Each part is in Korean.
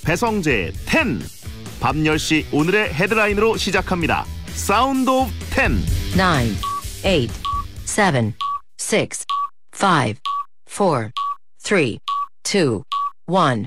배성재 10. 밤 10시 오늘의 헤드라인으로 시작합니다. 사운드 오브 10. 9, 8, 7, 6, 5, 4, 3, 2, 1.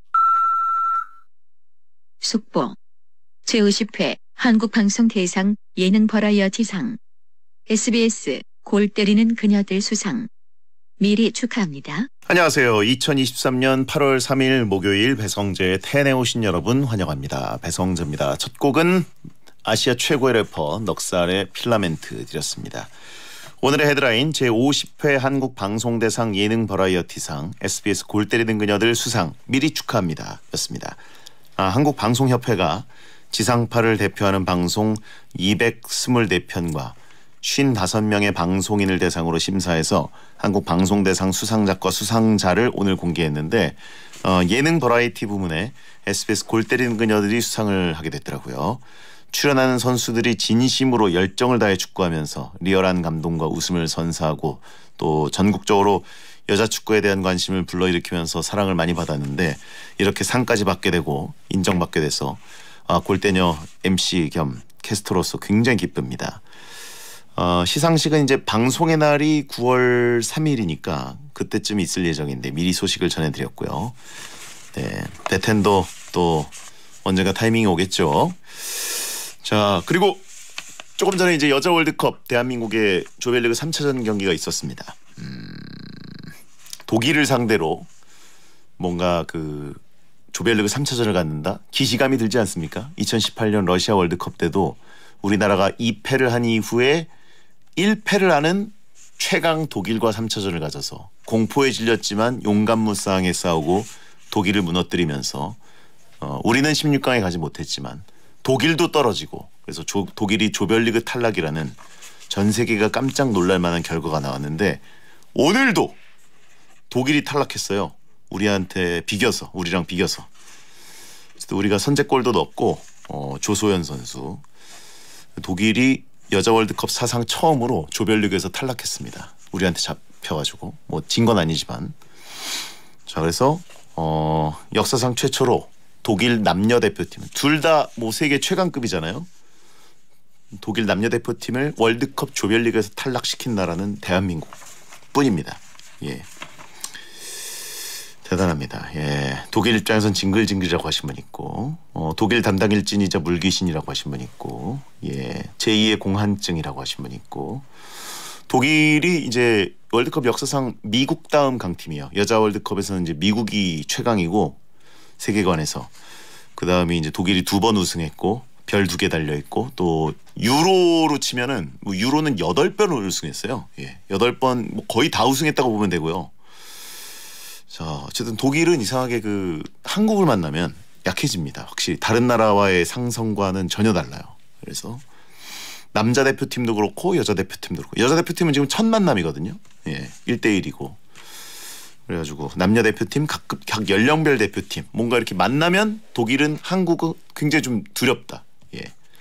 속보. 제50회 한국방송대상 예능 버라이어티상 SBS 골 때리는 그녀들 수상 미리 축하합니다. 안녕하세요. 2023년 8월 3일 목요일 배성재의 10에 오신 여러분 환영합니다. 배성재입니다. 첫 곡은 아시아 최고의 래퍼 넉살의 필라멘트 드렸습니다. 오늘의 헤드라인 제50회 한국방송대상 예능 버라이어티상 SBS 골 때리는 그녀들 수상 미리 축하합니다 였습니다. 한국방송협회가 지상파를 대표하는 방송 224편과 55명의 방송인을 대상으로 심사해서 한국방송대상 수상작과 수상자를 오늘 공개했는데 예능 버라이어티 부문에 SBS 골 때리는 그녀들이 수상을 하게 됐더라고요. 출연하는 선수들이 진심으로 열정을 다해 축구하면서 리얼한 감동과 웃음을 선사하고 또 전국적으로 여자 축구에 대한 관심을 불러일으키면서 사랑을 많이 받았는데 이렇게 상까지 받게 되고 인정받게 돼서 골대녀 MC 겸 캐스터로서 굉장히 기쁩니다. 시상식은 이제 방송의 날이 9월 3일이니까 그때쯤 있을 예정인데 미리 소식을 전해드렸고요. 네, 배텐도 또 언젠가 타이밍이 오겠죠. 자, 그리고 조금 전에 이제 여자 월드컵 대한민국의 조별리그 3차전 경기가 있었습니다. 독일을 상대로 뭔가 그 조별리그 3차전을 갖는다? 기시감이 들지 않습니까? 2018년 러시아 월드컵 때도 우리나라가 2패를 한 이후에 1패를 하는 최강 독일과 3차전을 가져서 공포에 질렸지만 용감무쌍하게 싸우고 독일을 무너뜨리면서 우리는 16강에 가지 못했지만 독일도 떨어지고 그래서 독일이 조별리그 탈락이라는 전 세계가 깜짝 놀랄 만한 결과가 나왔는데 오늘도 독일이 탈락했어요. 우리한테 비겨서 우리랑 비겨서 우리가 선제골도 넣었고 조소연 선수 독일이 여자 월드컵 사상 처음으로 조별리그에서 탈락했습니다. 우리한테 잡혀가지고 뭐 진 건 아니지만 자 그래서 역사상 최초로 독일 남녀 대표팀 둘 다 뭐 세계 최강급이잖아요. 독일 남녀 대표팀을 월드컵 조별리그에서 탈락시킨 나라는 대한민국 뿐입니다. 예. 대단합니다. 예. 독일 입장에선 징글징글이라고 하신 분 있고 독일 담당 일진이자 물귀신이라고 하신 분 있고 예. 제2의 공한증이라고 하신 분 있고 독일이 이제 월드컵 역사상 미국 다음 강팀이에요. 여자 월드컵에서는 이제 미국이 최강이고 세계관에서 그다음에 이제 독일이 2번 우승했고 별 2개 달려있고 또 유로로 치면은 뭐 유로는 8번을 우승했어요. 예. 8번 뭐 거의 다 우승했다고 보면 되고요. 자, 어쨌든 독일은 이상하게 그 한국을 만나면 약해집니다. 확실히 다른 나라와의 상성과는 전혀 달라요. 그래서 남자 대표팀도 그렇고 여자 대표팀도 그렇고 여자 대표팀은 지금 첫 만남이거든요. 예, 1대1이고 그래가지고 남녀 대표팀 각 연령별 대표팀 뭔가 이렇게 만나면 독일은 한국은 굉장히 좀 두렵다. 예,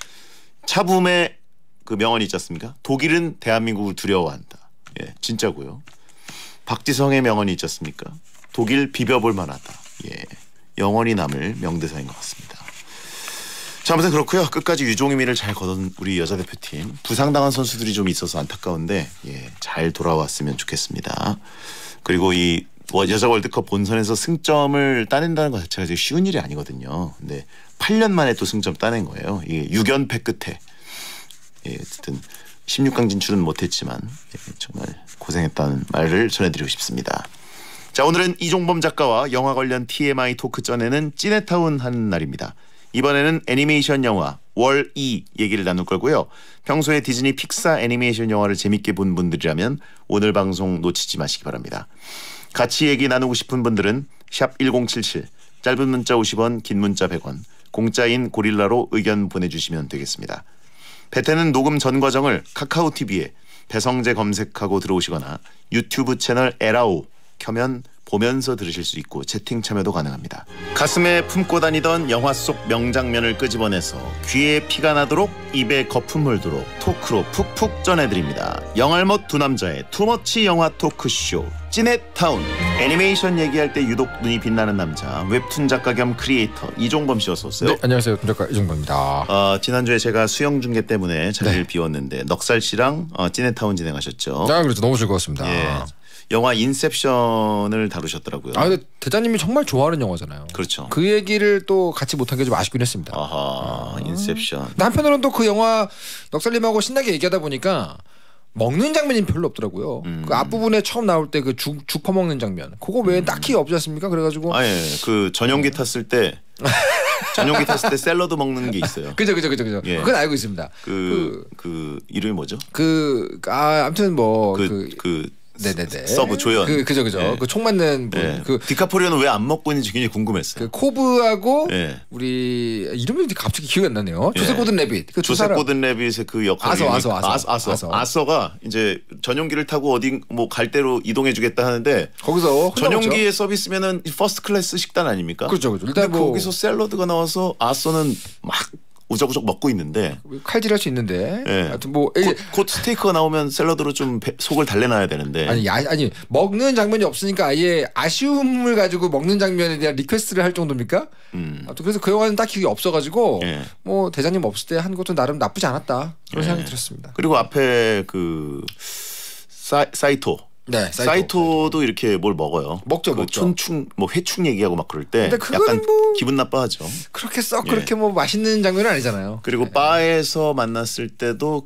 차붐의 그 명언이 있지 않습니까? 독일은 대한민국을 두려워한다. 예, 진짜고요. 박지성의 명언이 있지 않습니까? 독일 비벼볼 만하다. 예, 영원히 남을 명대사인 것 같습니다. 자, 아무튼 그렇고요. 끝까지 유종의미를 잘 거둔 우리 여자 대표팀 부상당한 선수들이 좀 있어서 안타까운데 예, 잘 돌아왔으면 좋겠습니다. 그리고 이 여자 월드컵 본선에서 승점을 따낸다는 것 자체가 되게 쉬운 일이 아니거든요. 근데 8년 만에 또 승점 따낸 거예요. 이게 6연패 끝에 예, 어쨌든 16강 진출은 못했지만 예, 정말 고생했다는 말을 전해드리고 싶습니다. 자, 오늘은 이종범 작가와 영화 관련 TMI 토크 전에는 찌네타운 하는 날입니다. 이번에는 애니메이션 영화 월2 얘기를 나눌 거고요. 평소에 디즈니 픽사 애니메이션 영화를 재밌게 본 분들이라면 오늘 방송 놓치지 마시기 바랍니다. 같이 얘기 나누고 싶은 분들은 샵 1077 짧은 문자 50원 긴 문자 100원 공짜인 고릴라로 의견 보내주시면 되겠습니다. 배태는 녹음 전 과정을 카카오TV에 배성재 검색하고 들어오시거나 유튜브 채널 에라오 켜면 보면서 들으실 수 있고 채팅 참여도 가능합니다. 가슴에 품고 다니던 영화 속 명장면을 끄집어내서 귀에 피가 나도록 입에 거품 물도록 토크로 푹푹 전해드립니다. 영알못 두 남자의 투머치 영화 토크쇼 찌넷타운. 애니메이션 얘기할 때 유독 눈이 빛나는 남자, 웹툰 작가 겸 크리에이터 이종범 씨 어서 오세요. 네, 안녕하세요. 작가 이종범입니다. 지난주에 제가 수영 중계 때문에 자리를 비웠는데 넉살 씨랑 찌넷타운 진행하셨죠. 아, 그렇죠. 너무 즐거웠습니다. 예. 영화 인셉션을 다루셨더라고요. 아, 근데 대장님이 정말 좋아하는 영화잖아요. 그렇죠. 그 얘기를 또 같이 못한 게 좀 아쉽긴 했습니다. 아하, 인셉션. 근데 한편으로는 또 그 영화 넉살님하고 신나게 얘기하다 보니까 먹는 장면이 별로 없더라고요. 그 앞부분에 처음 나올 때 그 죽 퍼먹는 장면. 그거 외에 딱히 없지 않습니까? 그래가지고. 그 전용기 탔을 때 샐러드 먹는 게 있어요. 그죠. 예. 그건 알고 있습니다. 그 이름이 뭐죠? 아무튼 뭐 네네네. 서브 조연. 그죠. 예. 그 총 맞는 분. 예. 디카프리오는 왜 안 먹고 있는지 굉장히 궁금했어요. 그 코브하고 예. 우리 이름이 갑자기 기억이 안 나네요. 조셉 고든 레빗. 조셉 고든 레빗의 그 역할이 아서가 이제 전용기를 타고 어디 뭐 갈 대로 이동해주겠다 하는데 거기서 전용기의 서비스면은 퍼스트 클래스 식단 아닙니까? 그렇죠. 일단 뭐 거기서 샐러드가 나와서 아서는 막 우적우적 먹고 있는데 칼질할 수 있는데 하여튼 뭐 곧 스테이크가 나오면 샐러드로 좀 속을 달래놔야 되는데 아니 먹는 장면이 없으니까 아예 아쉬움을 가지고 먹는 장면에 대한 리퀘스트를 할 정도입니까? 그래서 그 영화는 딱히 그게 없어가지고 뭐 대장님 없을 때 한 것도 나름 나쁘지 않았다 그런 생각이 들었습니다. 그리고 앞에 그 사이토. 네, 사이토도 이렇게 뭘 먹어요. 먹죠. 촌충 뭐 회충 얘기하고 막 그럴 때 약간 뭐 기분 나빠하죠. 그렇게 그렇게 뭐 맛있는 장면은 아니잖아요. 그리고 바에서 만났을 때도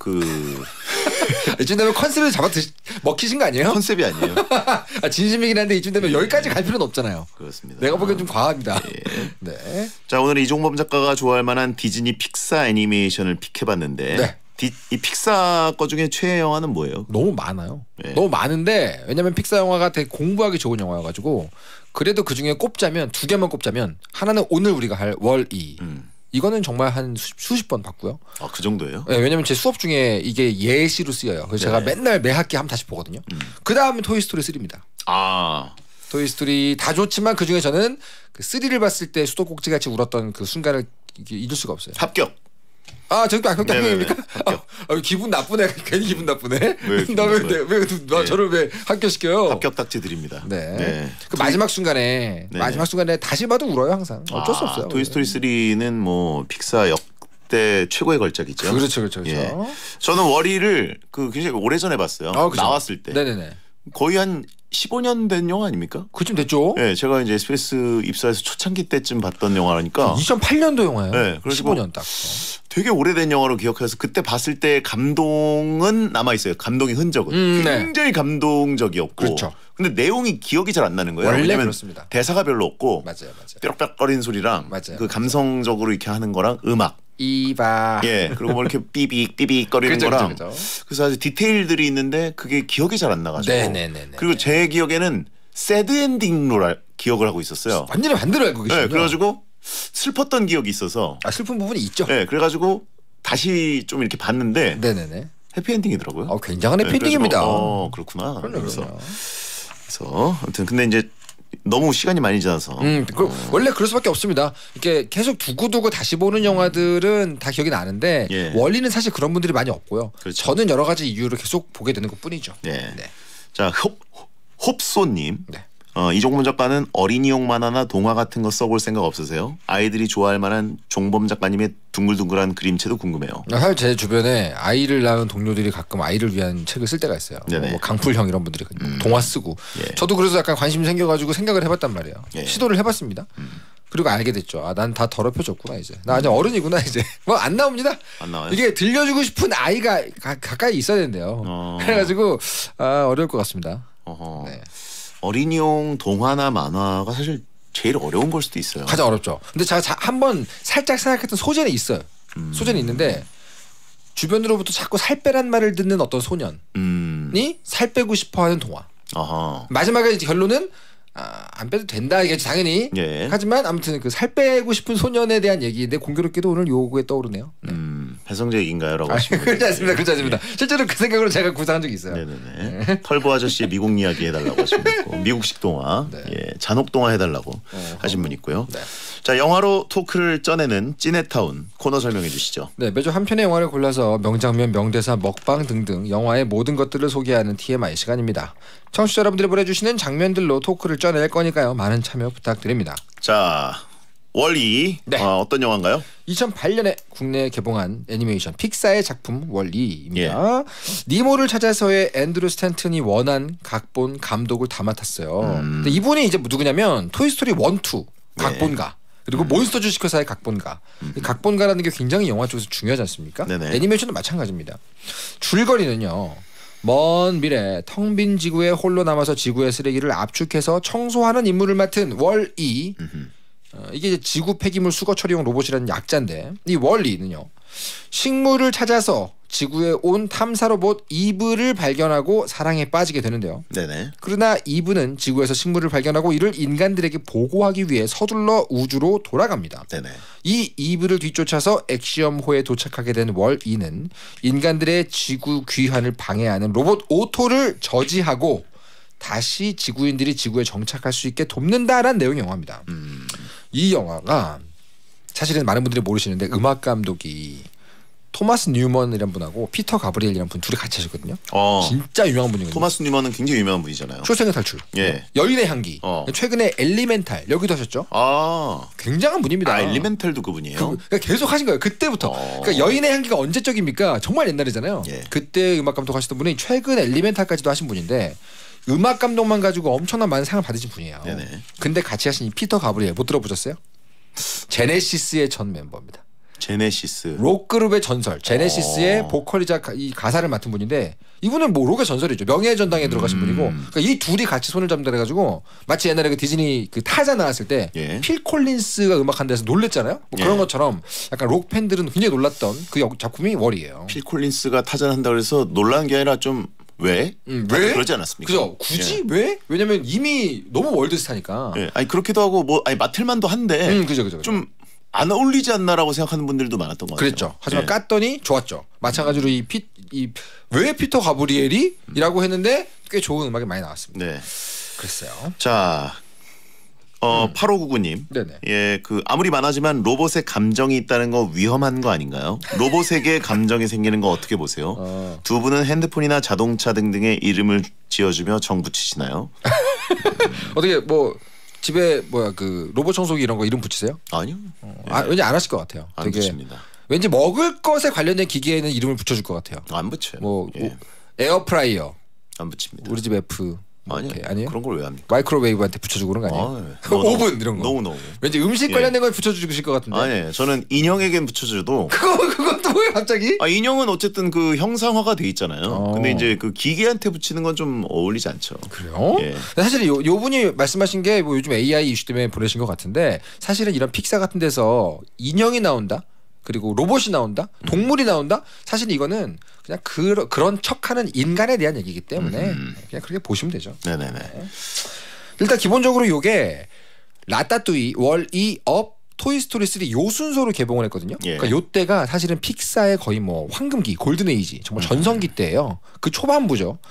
이쯤 되면 컨셉을 먹히신 거 아니에요? 컨셉이 아니에요. 진심이긴 한데 이쯤 되면 여기까지 갈 필요는 없잖아요. 그렇습니다. 내가 보기엔 좀 과합니다. 예. 네. 자, 오늘 이종범 작가가 좋아할 만한 디즈니 픽사 애니메이션을 픽해봤는데 네. 이 픽사 거 중에 최애 영화는 뭐예요? 너무 많아요. 네. 너무 많은데 왜냐면 픽사 영화가 되게 공부하기 좋은 영화여가지고 그래도 그 중에 꼽자면 두 개만 꼽자면 하나는 오늘 우리가 할 월이 이거는 정말 한 수십 번 봤고요. 아, 그 정도예요? 네, 왜냐면 제 수업 중에 이게 예시로 쓰여요. 그래서 제가 맨날 매 학기 한번 다시 보거든요. 그 다음에 토이스토리 3입니다. 아, 토이스토리 다 좋지만 그 중에 저는 그 3를 봤을 때 수도꼭지 같이 울었던 그 순간을 잊을 수가 없어요. 합격. 아, 저기도 합격입니까? 합격. 기분 나쁘네. 괜히 기분 나쁘네. 왜 저를 왜 합격시켜요? 합격 딱지 드립니다. 네. 그 마지막 순간에 다시 봐도 울어요 항상. 어쩔 수 없어요. 토이스토리 3는 뭐 픽사 역대 최고의 걸작이죠. 그렇죠. 예. 저는 월이를 굉장히 오래전에 봤어요. 나왔을 때. 네네네. 거의 한 15년 된 영화 아닙니까? 그쯤 됐죠. 네, 제가 이제 SBS 입사해서 초창기 때쯤 봤던 영화라니까. 2008년도 영화예요. 네, 15년 딱. 되게 오래된 영화로 기억해서 그때 봤을 때 감동은 남아 있어요. 감동의 흔적은 굉장히 감동적이었고. 그렇죠. 근데 내용이 기억이 잘 안 나는 거예요. 원래 왜냐면 그렇습니다. 대사가 별로 없고. 맞아요. 삐럭삐럭거리는 소리랑 그 감성적으로 이렇게 하는 거랑 음악. 이봐. 예, 그리고 뭐 이렇게 삐빅거리는 거랑. 그래서 아주 디테일들이 있는데 그게 기억이 잘 안 나가지고. 네네네. 그리고 제 기억에는 새드 엔딩으로 기억을 하고 있었어요. 완전히 반대로 알고 계시죠. 네, 그래가지고 슬펐던 기억이 있어서. 슬픈 부분이 있죠. 네, 그래가지고 다시 좀 이렇게 봤는데. 네네네. 해피엔딩이더라고요. 굉장한 해피엔딩입니다. 그렇구나. 그럼요. 그래서 아무튼 근데 이제 너무 시간이 많이 지나서. 원래 그럴 수밖에 없습니다. 이렇게 계속 두고두고 다시 보는 영화들은 다 기억이 나는데 원리는 사실 그런 분들이 많이 없고요. 그렇죠. 저는 여러 가지 이유로 계속 보게 되는 것뿐이죠. 네. 자, 홉소님. 네. 이종범 작가는 어린이용 만화나 동화 같은 거 써볼 생각 없으세요? 아이들이 좋아할 만한 종범 작가님의 둥글둥글한 그림체도 궁금해요. 사실 제 주변에 아이를 낳은 동료들이 가끔 아이를 위한 책을 쓸 때가 있어요. 뭐 강풀형 이런 분들이 동화 쓰고. 저도 그래서 약간 관심이 생겨가지고 생각을 해봤단 말이에요. 시도를 해봤습니다. 그리고 알게 됐죠. 난 다 더럽혀졌구나 이제. 나 이제 어른이구나 이제. 뭐 안 나옵니다. 안 나와요? 이게 들려주고 싶은 아이가 가까이 있어야 된대요. 그래가지고 어려울 것 같습니다. 네. 어린이용 동화나 만화가 사실 제일 어려운 걸 수도 있어요. 가장 어렵죠. 근데 제가 한번 살짝 생각했던 소재는 있어요. 소재는 있는데 주변으로부터 자꾸 살 빼란 말을 듣는 어떤 소년이 살 빼고 싶어하는 동화. 마지막에 결론은 안 빼도 된다 이게 당연히. 하지만 아무튼 그 살 빼고 싶은 소년에 대한 얘기인데 공교롭게도 오늘 요거에 떠오르네요. 네. 혜성제 얘기인가요라고 하시면 그렇지 않습니다. 그렇지 않습니다. 실제로 그 생각으로 제가 구상한 적이 있어요. 네네네. 네. 털보 아저씨의 미국 이야기 해달라고 하시면 있고 미국식 동화, 네. 예, 잔혹 동화 해달라고 하신 분 있고요. 네. 자, 영화로 토크를 쪄내는 찌네타운 코너 설명해 주시죠. 네, 매주 한 편의 영화를 골라서 명장면, 명대사, 먹방 등등 영화의 모든 것들을 소개하는 TMI 시간입니다. 청취자 여러분들이 보내주시는 장면들로 토크를 쪄낼 거니까요. 많은 참여 부탁드립니다. 자, 월이 네. 어떤 영화인가요? 2008년에 국내에 개봉한 애니메이션 픽사의 작품 월리입니다. 예. 니모를 찾아서의 앤드루 스탠튼이 원한 각본 감독을 다 맡았어요. 근데 이분이 이제 누구냐면 토이스토리 1, 2 각본가. 네. 그리고 몬스터 주식회사의 각본가. 이 각본가라는 게 굉장히 영화 쪽에서 중요하지 않습니까? 네네. 애니메이션도 마찬가지입니다. 줄거리는요. 먼 미래 텅 빈 지구에 홀로 남아서 지구의 쓰레기를 압축해서 청소하는 임무를 맡은 월이 이게 이제 지구 폐기물 수거 처리용 로봇이라는 약자인데 이 월리는요. 식물을 찾아서 지구에 온 탐사 로봇 이브를 발견하고 사랑에 빠지게 되는데요. 네네. 그러나 이브는 지구에서 식물을 발견하고 이를 인간들에게 보고하기 위해 서둘러 우주로 돌아갑니다. 네네. 이 이브를 뒤쫓아서 엑시엄호에 도착하게 된 월이는 인간들의 지구 귀환을 방해하는 로봇 오토를 저지하고 다시 지구인들이 지구에 정착할 수 있게 돕는다라는 내용의 영화입니다. 이 영화가 사실은 많은 분들이 모르시는데 음악 감독이 토마스 뉴먼이라는 분하고 피터 가브리엘이라는 분 둘이 같이 하셨거든요. 진짜 유명한 분이거든요. 토마스 뉴먼은 굉장히 유명한 분이잖아요. 출생의 탈출, 예. 여인의 향기, 최근에 엘리멘탈 여기도 하셨죠. 굉장한 분입니다. 엘리멘탈도 그분이에요. 그러니까 계속 하신 거예요. 그때부터. 그러니까 여인의 향기가 언제적입니까? 정말 옛날이잖아요. 예. 그때 음악 감독 하시던 분이 최근 엘리멘탈까지도 하신 분인데 음악 감독만 가지고 엄청난 많은 상을 받으신 분이에요. 네네. 근데 같이 하신 이 피터 가브리엘 못 들어보셨어요? 제네시스의 전 멤버입니다. 제네시스. 록 그룹의 전설. 제네시스의 보컬이자 이 가사를 맡은 분인데 이분은 뭐 록의 전설이죠. 명예의 전당에 들어가신 분이고 그러니까 이 둘이 같이 손을 잡는다 해가지고 마치 옛날에 그 디즈니 그 타자 나왔을 때 필 콜린스가 음악한 데서 놀랬잖아요. 뭐 그런 것처럼 약간 록 팬들은 굉장히 놀랐던 그 작품이 월이에요. 필 콜린스가 타잔한다고 해서 놀란 게 아니라 좀 왜? 왜? 그러지 않았습니까? 그죠? 굳이 왜? 왜냐면 이미 너무 월드스타니까. 아니 그렇기도 하고 뭐 아니 맡을만도 한데. 그죠. 좀 안 어울리지 않나라고 생각하는 분들도 많았던 것 같아요. 그랬죠. 하지만 깠더니 좋았죠. 마찬가지로 왜 피터 가브리엘이라고 했는데 꽤 좋은 음악이 많이 나왔습니다. 네. 그랬어요. 자, 8599님. 네네. 예, 그 아무리 많아지만 로봇에 감정이 있다는 거 위험한 거 아닌가요? 로봇에게 감정이 생기는 거 어떻게 보세요? 두 분은 핸드폰이나 자동차 등등의 이름을 지어주며 정 붙이시나요? 어떻게 뭐 집에 그 로봇 청소기 이런 거 이름 붙이세요? 아니요. 왠지 안 하실 것 같아요. 안 붙입니다. 왠지 먹을 것에 관련된 기계에는 이름을 붙여줄 것 같아요. 안 붙여요. 뭐 에어프라이어 안 붙입니다. 우리 집 F 아니에요? 그런 걸 왜 합니까? 마이크로웨이브한테 붙여주고 그런 거 아니에요? 오븐 이런 거. 너무. 왠지 음식 관련된 걸 붙여주실 것 같은데. 아니에요. 저는 인형에겐 붙여줘도. 그것도 뭐예요 갑자기? 인형은 어쨌든 그 형상화가 돼 있잖아요. 근데 이제 그 기계한테 붙이는 건 좀 어울리지 않죠. 그래요? 예. 사실 요 분이 말씀하신 게 뭐 요즘 AI 이슈 때문에 보내신 것 같은데 사실은 이런 픽사 같은 데서 인형이 나온다. 그리고 로봇이 나온다, 동물이 나온다. 사실 이거는 그냥 그런 척하는 인간에 대한 얘기이기 때문에 그냥 그렇게 보시면 되죠. 네네네. 일단 기본적으로 이게 라따뚜이, 월이, 업, 토이스토리 3 요 순서로 개봉을 했거든요. 그러니까 요 때가 사실은 픽사의 거의 뭐 황금기, 골든에이지, 정말 전성기 때예요. 그 초반부죠.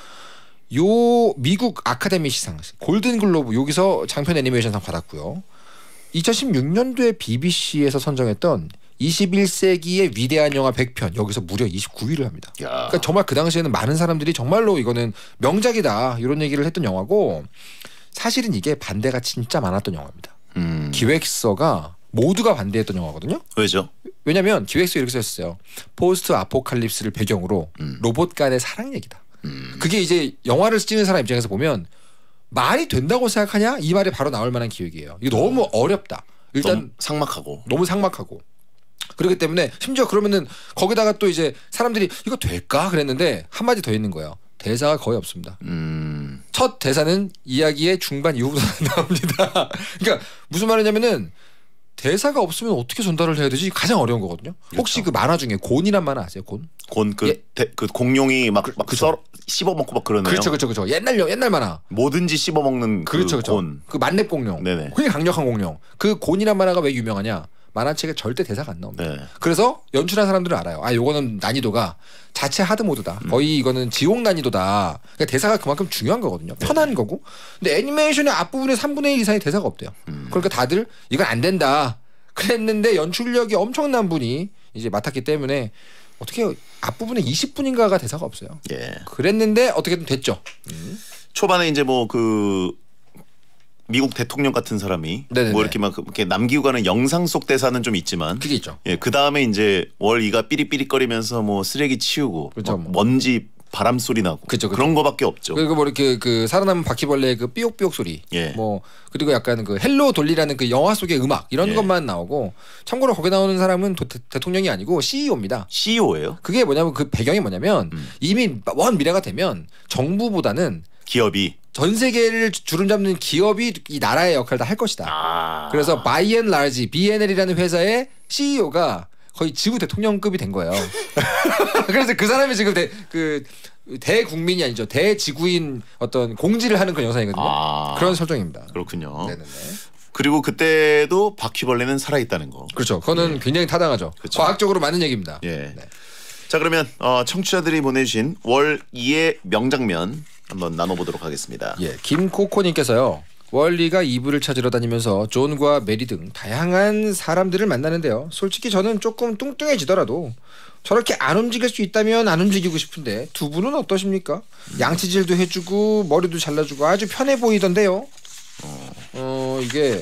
요 미국 아카데미 시상, 골든글로브 여기서 장편 애니메이션상 받았고요. 2016년도에 BBC에서 선정했던 21세기의 위대한 영화 100편 여기서 무려 29위를 합니다. 그러니까 정말 그 당시에는 많은 사람들이 정말로 이거는 명작이다 이런 얘기를 했던 영화고 사실은 이게 반대가 진짜 많았던 영화입니다. 기획서가 모두가 반대했던 영화거든요. 왜죠? 왜냐하면 기획서에 이렇게 썼어요. 포스트 아포칼립스를 배경으로 로봇 간의 사랑 얘기다. 그게 이제 영화를 찍는 사람 입장에서 보면 말이 된다고 생각하냐? 이 말이 바로 나올 만한 기획이에요. 이거 너무 어렵다. 일단 너무 삭막하고 그렇기 때문에 심지어 그러면은 거기다가 또 이제 사람들이 이거 될까 그랬는데 한마디 더 있는 거예요. 대사가 거의 없습니다. 첫 대사는 이야기의 중반 이후부터 나옵니다. 그러니까 무슨 말이냐면은 대사가 없으면 어떻게 전달을 해야 되지? 가장 어려운 거거든요. 혹시 그 만화 중에 곤이란 만화 아세요? 곤 그 공룡이 막 씹어먹고 막 그러네요. 그렇죠. 옛날 만화. 뭐든지 씹어먹는 그렇죠. 곤. 그 만렙 공룡. 네네. 굉장히 강력한 공룡. 그 곤이란 만화가 왜 유명하냐? 만화책에 절대 대사가 안 나옵니다. 네. 그래서 연출한 사람들은 알아요. 아, 요거는 난이도가 자체 하드 모드다. 거의 이거는 지옥 난이도다. 그러니까 대사가 그만큼 중요한 거거든요. 편한 거고. 근데 애니메이션의 앞부분에 3분의 1 이상의 대사가 없대요. 그러니까 다들 이건 안 된다. 그랬는데 연출력이 엄청난 분이 이제 맡았기 때문에 어떻게 앞부분에 20분인가가 대사가 없어요. 예. 그랬는데 어떻게든 됐죠. 초반에 이제 뭐 그 미국 대통령 같은 사람이 네네네. 뭐 이렇게 막 이렇게 남기고 가는 영상 속 대사는 좀 있지만 그게 있죠. 예, 그 다음에 이제 월2가 삐리삐리거리면서 뭐 쓰레기 치우고 그렇죠. 먼지 바람 소리 나고 그쵸. 그런 거밖에 없죠. 그리고 뭐 이렇게 그 살아남은 바퀴벌레의 그 삐옥삐옥 소리, 예. 뭐 그리고 약간 그 헬로 돌리라는 그 영화 속의 음악 이런 예. 것만 나오고 참고로 거기 나오는 사람은 대통령이 아니고 CEO입니다. CEO예요? 그게 뭐냐면 그 배경이 뭐냐면 이미 먼 미래가 되면 정부보다는 기업이 전 세계를 주름잡는 기업이 이 나라의 역할을 다 할 것이다. 그래서 바이 앤 라지 BNL이라는 회사의 CEO가 거의 지구 대통령급이 된 거예요. 그래서 그 사람이 지금 대국민이 아니죠. 대지구인 어떤 공지를 하는 그런 영상이거든요. 그런 설정입니다. 그렇군요. 네네네. 그리고 그때도 바퀴벌레는 살아있다는 거. 그렇죠. 그거는 예. 굉장히 타당하죠. 그렇죠. 과학적으로 맞는 얘기입니다. 예. 네. 자 그러면 청취자들이 보내주신 월 2의 명장면 한번 나눠보도록 하겠습니다. 예, 김코코님께서요. 월리가 이불을 찾으러 다니면서 존과 메리 등 다양한 사람들을 만나는데요. 솔직히 저는 조금 뚱뚱해지더라도 저렇게 안 움직일 수 있다면 안 움직이고 싶은데 두 분은 어떠십니까? 양치질도 해주고 머리도 잘라주고 아주 편해 보이던데요. 이게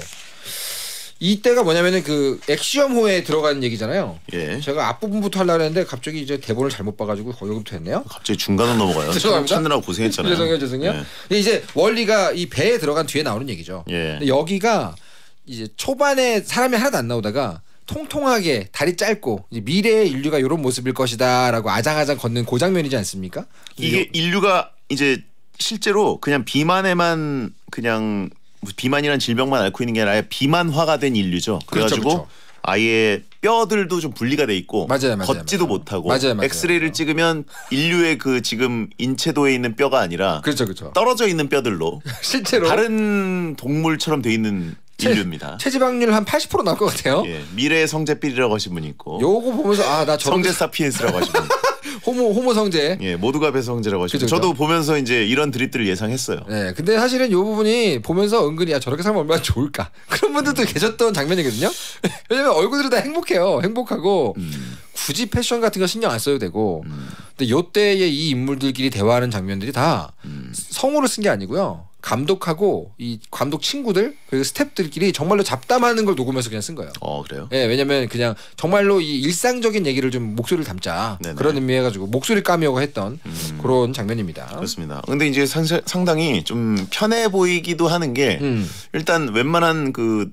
이때가 뭐냐면은 그 엑시엄호에 들어가는 얘기잖아요. 예. 제가 앞부분부터 하려고 했는데 갑자기 이제 대본을 잘못 봐가지고 거기부터 했네요. 갑자기 중간으로 넘어가요. 죄송합니다. 찾느라고 고생했잖아요. 죄송해요. 예. 이제 원리가 이 배에 들어간 뒤에 나오는 얘기죠. 예. 근데 여기가 이제 초반에 사람이 하나도 안 나오다가 통통하게 다리 짧고 이제 미래의 인류가 이런 모습일 것이다라고 아장아장 걷는 그 장면이지 않습니까? 이게 인류가 이제 실제로 그냥 비만에만 그냥 비만이라는 질병만 앓고 있는 게 아니라 비만화가 된 인류죠. 그래가지고 그렇죠. 아예 뼈들도 좀 분리가 돼 있고 맞아요. 걷지도 못하고 맞아요. 엑스레이를 찍으면 인류의 그 지금 인체도에 있는 뼈가 아니라 그렇죠. 떨어져 있는 뼈들로 실제로 다른 동물처럼 돼 있는 인류입니다. 체지방률 한 80% 나올 것 같아요. 예, 미래의 성제필이라고 하신 분이 있고 요거 보면서 나 저런 성제 사피엔스라고 하신 분. 호모 성제. 예, 모두가 배성제라고 하시고 그쵸. 저도 보면서 이제 이런 드립들을 예상했어요. 네, 근데 사실은 이 부분이 보면서 은근히 저렇게 살면 얼마나 좋을까 그런 분들도 계셨던 장면이거든요. 왜냐면 얼굴들이 다 행복해요. 행복하고 굳이 패션 같은 거 신경 안 써도 되고. 근데 요때의 이 인물들끼리 대화하는 장면들이 다 성우를 쓴 게 아니고요. 감독하고 이 감독 친구들 그리고 스태프들끼리 정말로 잡담하는 걸 녹음해서 그냥 쓴 거예요. 그래요? 예, 왜냐면 그냥 정말로 이 일상적인 얘기를 좀 목소리를 담자 네네. 그런 의미해가지고 목소리 까미오가 했던 그런 장면입니다. 그렇습니다. 근데 이제 상당히 좀 편해 보이기도 하는 게 일단 웬만한 그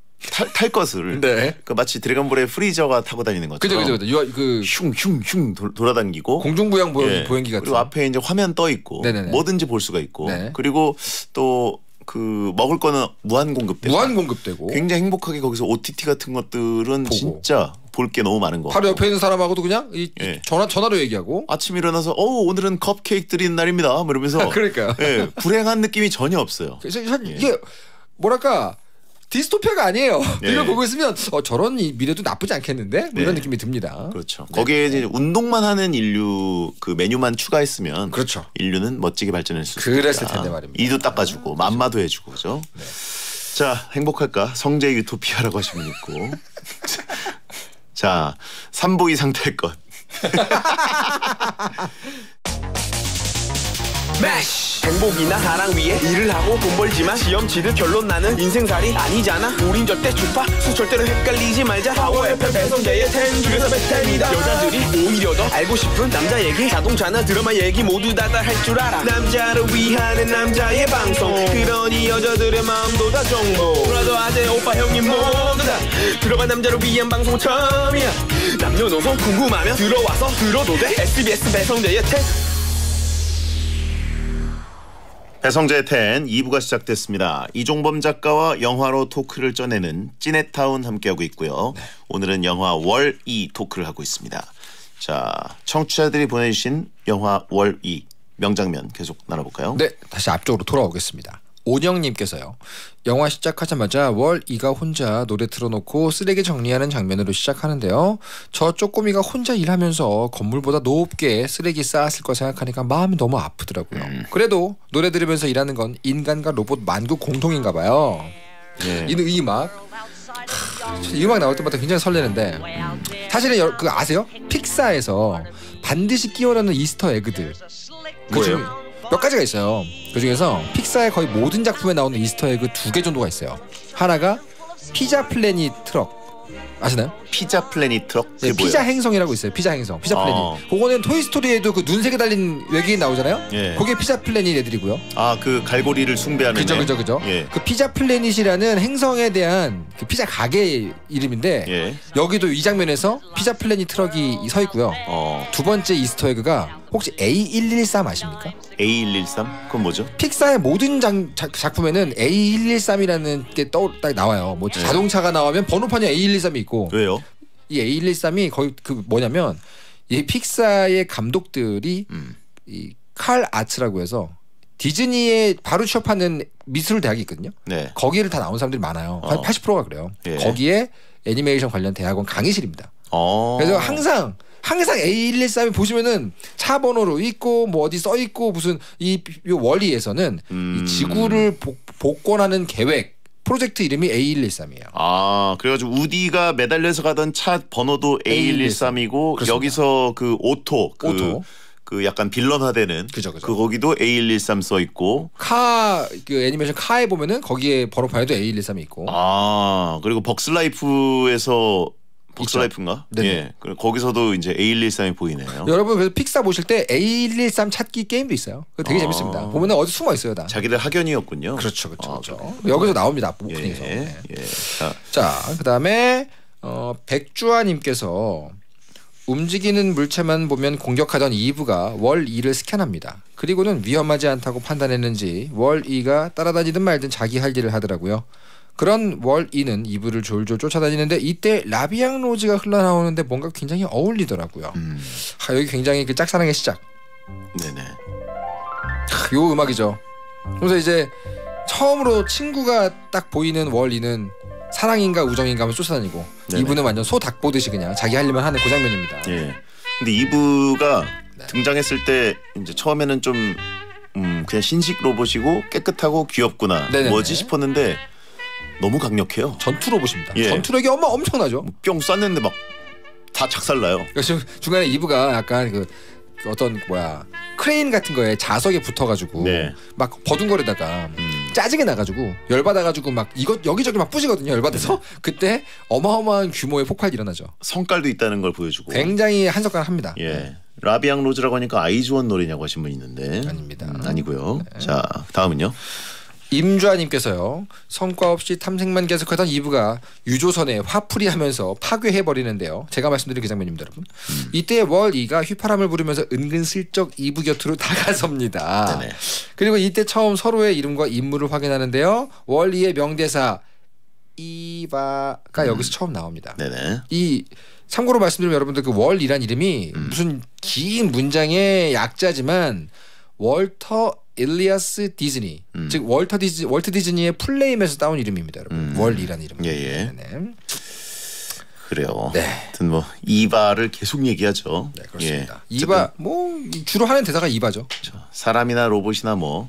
탈 것을 네. 그 마치 드래곤볼의 프리저가 타고 다니는 것처럼 그죠. 그 슝슝슝 돌아다니고 공중부양 예. 보행기 같은. 그리고 앞에 이제 화면 떠 있고 네네네. 뭐든지 볼 수가 있고 네. 그리고 또 그 먹을 거는 무한 공급되고 굉장히 행복하게 거기서 OTT 같은 것들은 보고. 진짜 볼 게 너무 많은 거. 바로 옆에 있는 사람하고도 그냥 예. 전화로 얘기하고. 아침 일어나서 오늘은 컵케이크 드리는 날입니다. 뭐 이러면서 그러니까요. 예, 불행한 느낌이 전혀 없어요. 그래서 이게 뭐랄까 디스토피아가 아니에요. 예. 이걸 보고 있으면 저런 미래도 나쁘지 않겠는데 뭐 이런 네. 느낌이 듭니다. 그렇죠. 거기에 이제 운동만 하는 인류 그 메뉴만 추가했으면 그렇죠. 인류는 멋지게 발전했을 수 그랬을 있다. 텐데 말입니다. 이도 닦아주고 맘마도 해주고 그죠. 네. 자 행복할까 성재 유토피아라고 하신 분 있고 자 산보이 상태의 것. 매시 행복이나 사랑 위해 일을 하고 돈 벌지만 시험 치듯 결론 나는 인생살이 아니잖아. 우린 절대 주파수 절대로 헷갈리지 말자. 파워 FM 배성재의 10 중에서 베스트입니다. 여자들이 오히려 더 알고 싶은 남자 얘기 자동차나 드라마 얘기 모두 다 할 줄 알아. 남자를 위한 남자의 방송 그러니 여자들의 마음도 다 정보. 브라더 아재 오빠 형님 모두 다 들어봐. 남자를 위한 방송 처음이야. 남녀노소 궁금하면 들어와서 들어도 돼. SBS 배성재의 10. 배성재의 10 2부가 시작됐습니다. 이종범 작가와 영화로 토크를 쪄내는 찌네타운 함께하고 있고요. 오늘은 영화 월2 토크를 하고 있습니다. 자, 청취자들이 보내주신 영화 월2 명장면 계속 나눠볼까요? 네, 다시 앞쪽으로 돌아오겠습니다. 온영님께서요. 영화 시작하자마자 월이가 혼자 노래 틀어놓고 쓰레기 정리하는 장면으로 시작하는데요. 저 쪼꼬미가 혼자 일하면서 건물보다 높게 쓰레기 쌓았을 거 생각하니까 마음이 너무 아프더라고요. 그래도 노래 들으면서 일하는 건 인간과 로봇 만국 공통인가 봐요. 이 음악 나올 때마다 굉장히 설레는데 사실은 그 아세요? 픽사에서 반드시 끼워 넣는 이스터 에그들 뭐예요? 몇 가지가 있어요. 그 중에서 픽사의 거의 모든 작품에 나오는 이스터 에그 2개 정도가 있어요. 하나가 피자 플래닛 트럭 아시나요? 피자 플래닛 트럭? 네, 피자 행성이라고 있어요. 피자 행성, 피자 플래닛. 그거는 토이스토리에도 그 눈 3개 달린 외계인 나오잖아요. 예. 그게 피자 플래닛 애들이고요. 아, 그 갈고리를 숭배하는. 그죠. 예. 그 피자 플래닛이라는 행성에 대한 그 피자 가게 이름인데 예. 여기도 이 장면에서 피자 플래닛 트럭이 서 있고요. 두 번째 이스터 에그가 혹시 A113 아십니까? A113? 그건 뭐죠? 픽사의 모든 작품에는 A113이라는 게 딱 나와요. 뭐 자동차가 나오면 번호판이 A113이 있고. 왜요? 이 A113이 거의 그 뭐냐면 이 픽사의 감독들이 이 칼 아츠라고 해서 디즈니에 바로 취업하는 미술 대학이 있거든요. 네. 거기를 다 나온 사람들이 많아요. 한 80%가 그래요. 예. 거기에 애니메이션 관련 대학원 강의실입니다. 그래서 항상 A113이 보시면은 차 번호로 있고 뭐 어디 써 있고 무슨 이 월리에서는 이 지구를 복권하는 계획 프로젝트 이름이 A113이에요. 아, 그래가지고 우디가 매달려서 가던 차 번호도 A113이고 그렇습니다. 여기서 그 오토 그 약간 빌런화되는 그죠. 그 거기도 A113 써 있고 그 애니메이션 카에 보면은 거기에 번호판에도 A113이 있고. 아, 그리고 벅스라이프에서 벅스라이프인가? 예. 거기서도 이제 A113이 보이네요. 여러분 그래서 픽사 보실 때 A113 찾기 게임도 있어요. 그거 되게 재밌습니다. 보면은 어디 숨어 있어요, 다. 자기들 학연이었군요. 그렇죠. 여기서 나옵니다. 오프닝에서. 예. 자, 그다음에 백주아님께서 움직이는 물체만 보면 공격하던 이브가 월2를 스캔합니다. 그리고는 위험하지 않다고 판단했는지 월2가 따라다니든 말든 자기 할 일을 하더라고요. 그런 월2는 이브를 졸졸 쫓아다니는데 이때 라비앙 로즈가 흘러나오는데 뭔가 굉장히 어울리더라고요. 여기 굉장히 그 짝사랑의 시작. 네네. 요 음악이죠. 그래서 이제 처음으로 친구가 딱 보이는 월2는 사랑인가 우정인가 하면 쫓아다니고 이브는 완전 소 닭 보듯이 그냥 자기 할 일만 하는 그 장면입니다. 예. 근데 이브가 등장했을 때 이제 처음에는 좀 그냥 신식 로봇이고 깨끗하고 귀엽구나 뭐지 싶었는데 너무 강력해요. 전투 로봇입니다. 예. 전투력이 엄청나죠. 뿅 쐈는데 막 다 착살나요. 그래서 중간에 이브가 약간 그 어떤 크레인 같은 거에 자석에 붙어가지고 막 버둥거리다가 짜증이 나가지고 열받아가지고 막 여기저기 막 부시거든요. 열받아서 그때 어마어마한 규모의 폭발이 일어나죠. 성깔도 있다는 걸 보여주고 굉장히 한석갈 합니다. 예. 라비앙 로즈라고 하니까 아이즈원 노래냐고 하신 분 있는데 아닙니다. 아니고요. 자, 다음은요. 임주아님께서요. 성과 없이 탐색만 계속하던 이브가 유조선에 화풀이하면서 파괴해버리는데요. 제가 말씀드린 그 장면입니다, 여러분. 이때 월2가 휘파람을 부르면서 은근슬쩍 이브 곁으로 다가섭니다. 네네. 그리고 이때 처음 서로의 이름과 인물을 확인하는데요. 월2의 명대사 이바가 여기서 처음 나옵니다. 네네. 참고로 말씀드리면 여러분들 그 월이란 이름이 무슨 긴 문장의 약자지만 월터 일리아스 디즈니 즉 월트 디즈니의 플레임에서 따온 이름입니다, 여러분. 월이라는 이름. 예. 네. 그래요. 하여튼 뭐 이바를 계속 얘기하죠. 네, 그렇습니다. 예. 이바 뭐 주로 하는 대사가 이바죠. 그렇죠. 사람이나 로봇이나 뭐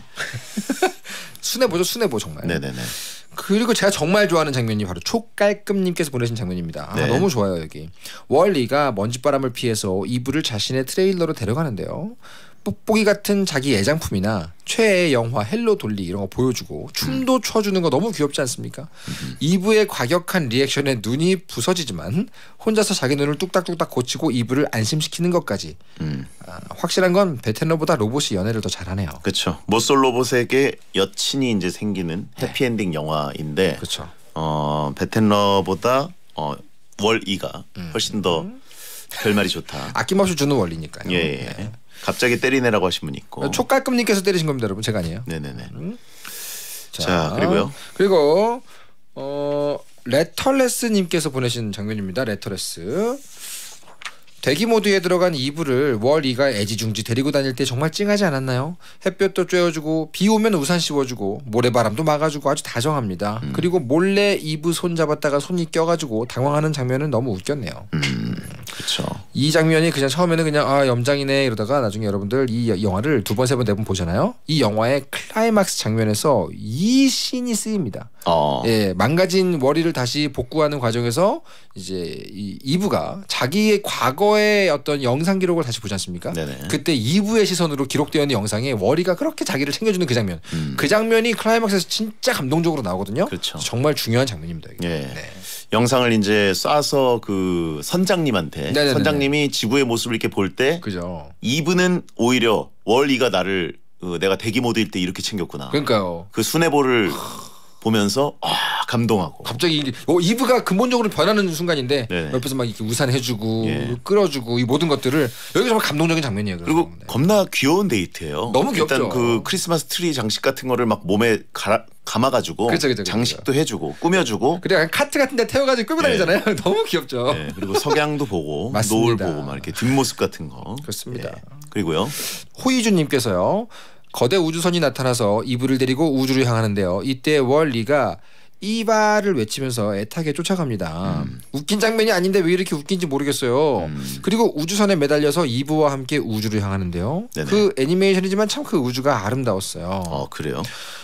순애보죠, 순애보 정말. 네네네. 그리고 제가 정말 좋아하는 장면이 바로 촉깔끔님께서 보내신 장면입니다. 너무 좋아요. 여기 월리가 먼지바람을 피해서 이브를 자신의 트레일러로 데려가는데요. 뽁뽁이 같은 자기 애장품이나 최애의 영화 헬로 돌리 이런 거 보여주고 춤도 춰주는 거 너무 귀엽지 않습니까? 이브의 과격한 리액션에 눈이 부서지지만 혼자서 자기 눈을 뚝딱뚝딱 고치고 이브를 안심시키는 것까지. 확실한 건 베텐러보다 로봇이 연애를 더 잘하네요. 그렇죠. 모쏠 로봇에게 여친이 이제 생기는 해피엔딩 영화인데, 그렇죠. 베텐러보다 월2가 훨씬 더 결말이 좋다. 아낌없이 주는 원리니까요. 예. 갑자기 때리네라고 하신 분 있고. 촉깔끔님께서 때리신 겁니다, 여러분. 제가 아니에요. 네네네. 자, 그리고요. 그리고 레터레스님께서 보내신 장면입니다. 레터레스. 대기 모드에 들어간 이불을 월2가 애지중지 데리고 다닐 때 정말 찡하지 않았나요? 햇볕도 쬐어주고 비 오면 우산 씌워주고 모래바람도 막아주고 아주 다정합니다. 그리고 몰래 이불 손 잡았다가 손이 껴가지고 당황하는 장면은 너무 웃겼네요. 그렇죠. 이 장면이 그냥 처음에는 그냥 아 염장이네 이러다가 나중에 여러분들 이 영화를 2번, 3번, 4번 보잖아요. 이 영화의 클라이막스 장면에서 이 씬이 쓰입니다. 예, 망가진 월이를 다시 복구하는 과정에서 이제 이 이브가 자기의 과거의 어떤 영상 기록을 다시 보지 않습니까? 네네. 그때 이브의 시선으로 기록되어 있는 영상에 월이가 그렇게 자기를 챙겨주는 그 장면. 그 장면이 클라이막스에서 진짜 감동적으로 나오거든요. 그렇죠. 정말 중요한 장면입니다. 이게. 예. 네. 영상을 이제 쏴서 그 선장님한테 네네네네. 선장님이 지구의 모습을 이렇게 볼 때 그죠. 이브는 오히려 월이가 나를 내가 대기 모드일 때 이렇게 챙겼구나. 그러니까요. 그 순애보를 보면서 감동하고. 갑자기 이브가 근본적으로 변하는 순간인데 네. 옆에서 막 이렇게 우산해주고 예. 끌어주고 이 모든 것들을 여기 정말 감동적인 장면이에요. 그래서. 그리고 네. 겁나 귀여운 데이트예요. 너무 귀엽죠. 일단 그 크리스마스 트리 장식 같은 거를 막 몸에 감아가지고 그쵸. 장식도 해주고 꾸며주고. 그래 약간 카트 같은 데 태워가지고 끌고 다니잖아요. 너무 귀엽죠. 네. 그리고 석양도 보고 맞습니다. 노을 보고 막 이렇게 뒷모습 같은 거. 그렇습니다. 예. 그리고요. 호이주님께서요. 거대 우주선이 나타나서 이브를 데리고 우주를 향하는데요. 이때 월리가 이바를 외치면서 애타게 쫓아갑니다. 웃긴 장면이 아닌데 왜 이렇게 웃긴지 모르겠어요. 그리고 우주선에 매달려서 이브와 함께 우주를 향하는데요. 네네. 그 애니메이션이지만 참 그 우주가 아름다웠어요. 그래요?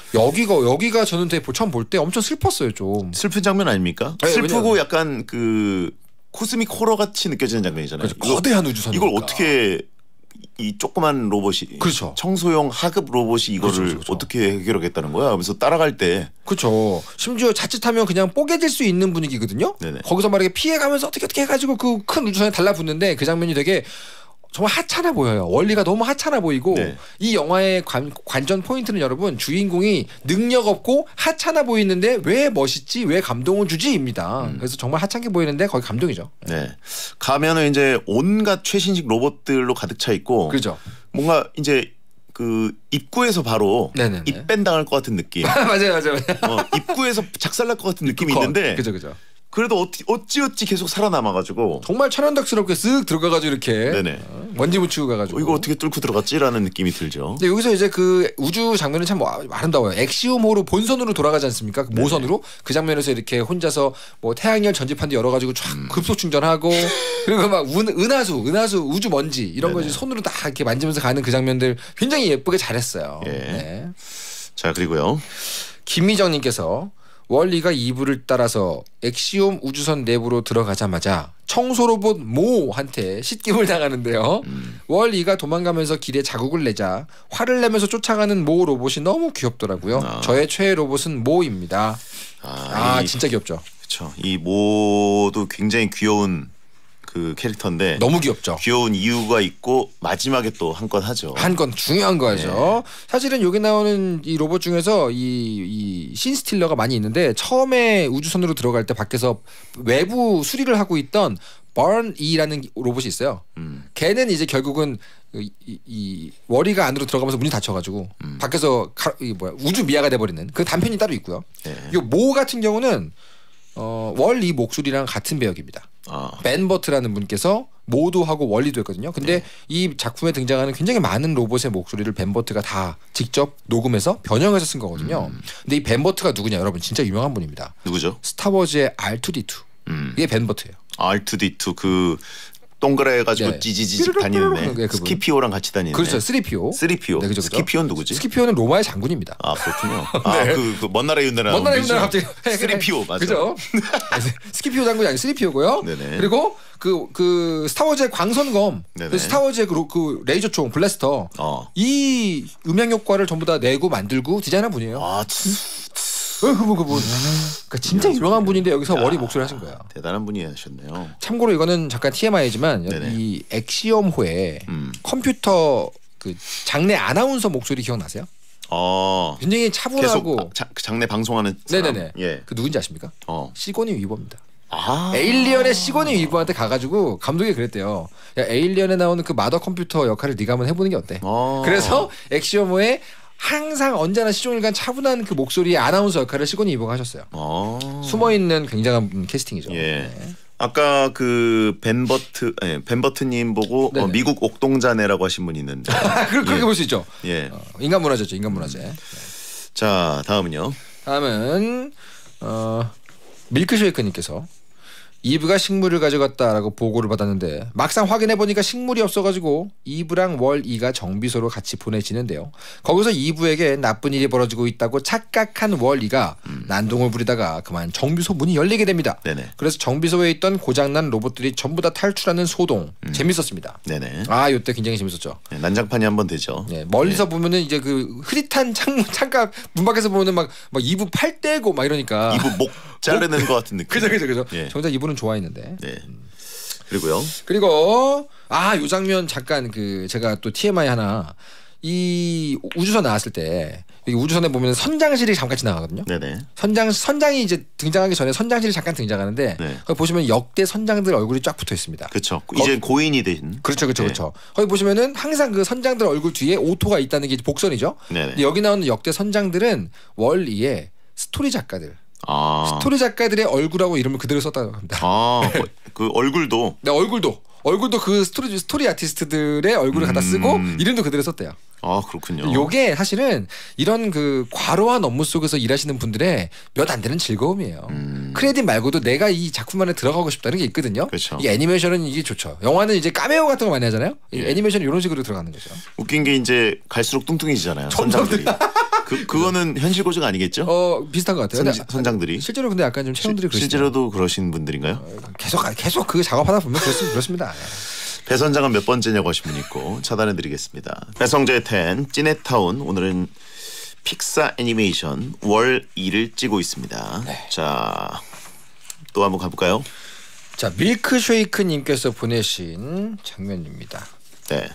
여기가 저는 되게 처음 볼 때 엄청 슬펐어요 좀. 슬픈 장면 아닙니까? 네, 슬프고 왜냐면- 약간 그 코스믹 호러 같이 느껴지는 장면이잖아요. 그렇죠. 거대한 우주선. 이걸 어떻게 이 조그만 로봇이 그렇죠. 청소용 하급 로봇이 이거를 그렇죠. 어떻게 해결하겠다는 거야? 하면서 따라갈 때 그렇죠. 심지어 자칫하면 그냥 뽀개질 수 있는 분위기거든요. 네네. 거기서 말이게 피해가면서 어떻게 해가지고 그 큰 우주선에 달라붙는데 그 장면이 되게 정말 하찮아 보여요. 원리가 너무 하찮아 보이고 네. 이 영화의 관전 포인트는 여러분 주인공이 능력 없고 하찮아 보이는데 왜 멋있지 왜 감동을 주지입니다. 그래서 정말 하찮게 보이는데 거기 감동이죠. 네. 가면은 이제 온갖 최신식 로봇들로 가득 차 있고 그렇죠. 뭔가 이제 그 입구에서 바로 네네네. 입밴 당할 것 같은 느낌. 맞아요. 입구에서 작살날 것 같은 느낌이 있는데 그죠. 그래도 어찌 계속 살아남아가지고 정말 천연덕스럽게 쓱 들어가가지고 이렇게 네네. 먼지 묻히고 가가지고 이거 어떻게 뚫고 들어갔지라는 느낌이 들죠. 근데 여기서 이제 그 우주 장면은 참 아름다워요. 엑시오모로 본선으로 돌아가지 않습니까? 그 모선으로 그 장면에서 이렇게 혼자서 뭐 태양열 전지판도 열어가지고 쫙 급속 충전하고 그리고 막 은하수 우주 먼지 이런 거 이제 손으로 다 이렇게 만지면서 가는 그 장면들 굉장히 예쁘게 잘했어요. 예. 네. 자 그리고요. 김미정님께서 월리가 이불을 따라서 엑시옴 우주선 내부로 들어가자마자 청소 로봇 모한테 씻김을 당하는데요. 월리가 도망가면서 길에 자국을 내자 화를 내면서 쫓아가는 모 로봇이 너무 귀엽더라고요. 저의 최애 로봇은 모입니다. 진짜 귀엽죠. 그렇죠. 이 모도 굉장히 귀여운 그 캐릭터인데 너무 귀엽죠. 귀여운 이유가 있고 마지막에 또 한 건 하죠. 한 건 중요한 거죠. 네. 사실은 여기 나오는 이 로봇 중에서 이 신스틸러가 많이 있는데 처음에 우주선으로 들어갈 때 밖에서 외부 수리를 하고 있던 버언이라는 로봇이 있어요. 걔는 이제 결국은 이 월이가 안으로 들어가면서 문이 닫혀가지고 밖에서 우주 미아가 돼버리는 그 단편이 따로 있고요. 네. 이 모 같은 경우는 월이 목소리랑 같은 배역입니다. 벤 버트라는 분께서 모도 하고 월리도 했거든요. 근데 이 작품에 등장하는 굉장히 많은 로봇의 목소리를 벤 버트가 다 직접 녹음해서 변형해서 쓴 거거든요. 근데 이 벤 버트가 누구냐 여러분 진짜 유명한 분입니다. 누구죠? 스타워즈의 R2D2 이게 벤 버트예요. R2D2 그 동그래가지고 네. 찌지직 다니는 애. 그분. 스키피오랑 같이 다니는 그렇죠. 애. 3PO. 3PO. 네, 그죠. 스키피오는 누구지? 스키피오는 로마의 장군입니다. 그렇군요. 그먼 나라의 윤나라. 먼 나라의 윤나라 갑자기 3PO 맞아요. 그죠? 스키피오 장군이 아니고 3PO고요. 네네. 그리고 그 스타워즈의 광선검, 네네. 그 스타워즈의 그 레이저총 블래스터 이 음향 효과를 전부 다 내고 만들고 디자인한 분이에요. 그분. 그러니까 진짜 유명한 분인데 여기서 월이 목소리 하신 거예요. 대단한 분이 하셨네요. 참고로 이거는 잠깐 TMI지만 네네. 이 엑시엄호의 컴퓨터 그 장내 아나운서 목소리 기억나세요? 굉장히 차분하고 계속 장내 방송하는 사람. 네네네. 예. 그 누군지 아십니까? 시고니 위버입니다. 아. 에일리언의 시고니 위버한테 가가지고 감독이 그랬대요. 야, 에일리언에 나오는 그 마더 컴퓨터 역할을 네가 한번 해보는 게 어때? 그래서 엑시엄호의 항상 언제나 시종일관 차분한 그 목소리의 아나운서 역할을 시고니 위버가 하셨어요. 숨어있는 굉장한 캐스팅이죠. 예. 네. 아까 그 벤버트님 보고 미국 옥동자네라고 하신 분이 있는데 그렇게 볼 수 있죠. 예. 인간 문화재죠. 인간 문화재. 자 다음은요. 다음은 밀크쉐이크님께서 이브가 식물을 가져갔다라고 보고를 받았는데 막상 확인해 보니까 식물이 없어가지고 이브랑 월이가 정비소로 같이 보내지는데요. 거기서 이브에게 나쁜 일이 벌어지고 있다고 착각한 월이가 난동을 부리다가 그만 정비소 문이 열리게 됩니다. 네네. 그래서 정비소에 있던 고장난 로봇들이 전부 다 탈출하는 소동. 재밌었습니다. 네네. 이때 굉장히 재밌었죠. 네, 난장판이 한번 되죠. 네, 멀리서 보면은 이제 그 흐릿한 창가 문 밖에서 보면은 막 이브 팔 떼고 막 이러니까 이브 목 자르는 것 같은 느낌. 그죠. 예. 정작 이브는 좋아했는데. 네. 그리고 요 장면 잠깐 제가 또 TMI 하나 이 우주선 나왔을 때 여기 우주선에 보면 선장실이 잠깐 지나가거든요. 네네. 선장이 이제 등장하기 전에 선장실이 잠깐 등장하는데 거기 보시면 역대 선장들 얼굴이 쫙 붙어 있습니다. 그렇죠. 이제 고인이 된. 그렇죠. 거기 보시면은 항상 그 선장들 얼굴 뒤에 오토가 있다는 게 복선이죠. 근데 여기 나오는 역대 선장들은 월이의 스토리 작가들. 스토리 작가들의 얼굴하고 이름을 그대로 썼다고 합니다. 그 얼굴도. 네, 얼굴도 그 스토리 아티스트들의 얼굴을 갖다 쓰고 이름도 그대로 썼대요. 그렇군요. 요게 사실은 이런 그 과로한 업무 속에서 일하시는 분들의 몇 안 되는 즐거움이에요. 크레딧 말고도 내가 이 작품 안에 들어가고 싶다는 게 있거든요. 그렇죠. 이 애니메이션은 이게 좋죠. 영화는 이제 카메오 같은 거 많이 하잖아요. 애니메이션은 이런 식으로 들어가는 거죠. 웃긴 게 이제 갈수록 뚱뚱해지잖아요. 선장들이. 그거는 현실 고증 아니겠죠? 비슷한 것 같아요. 선장들이. 실제로 근데 약간 좀 체형들이 그러시죠. 실제로도 그러신 분들인가요? 계속 그 작업하다 보면 그렇습니다. 배 선장은 몇 번째냐고 하신 분 있고 차단해드리겠습니다. 배성재의 10 찌네타운 오늘은 픽사 애니메이션 월 2를 찌고 있습니다. 네. 자, 또 한번 가볼까요? 자, 밀크쉐이크님께서 보내신 장면입니다. 네.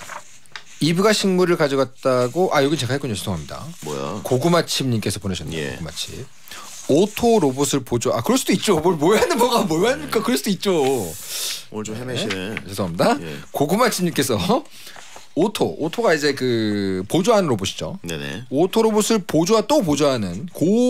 이브가 식물을 가져갔다고 여기 제가 했군요. 죄송합니다. 뭐야? 고구마칩님께서 보내셨네요. 고구마칩. 오토 로봇을 보조. 그럴 수도 있죠. 뭘 합니까? 그럴 수도 있죠. 오늘 좀 헤매시네. 죄송합니다. 고구마칩님께서 오토가 이제 그 보조하는 로봇이죠. 네네. 오토 로봇을 보조하는